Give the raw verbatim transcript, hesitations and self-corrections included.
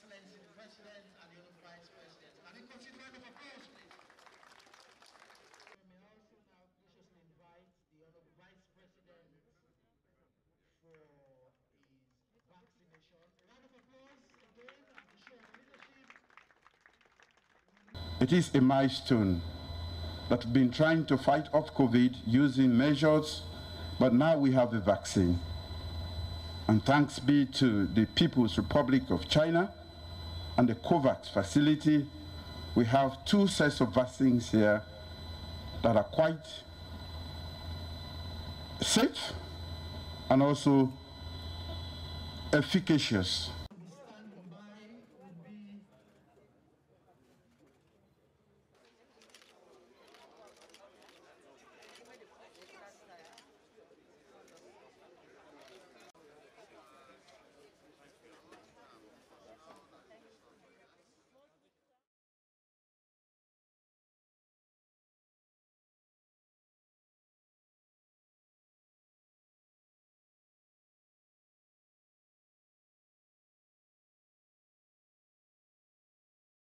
Excellency the President and the Honourable Vice President. Can we continue round of applause, please? We may also now graciously invite the Honourable Vice President for his vaccination. A round of applause again to show leadership. It is a milestone that we've been trying to fight off COVID using measures, but now we have the vaccine. And thanks be to the People's Republic of China and the COVAX facility, we have two sets of vaccines here that are quite safe and also efficacious.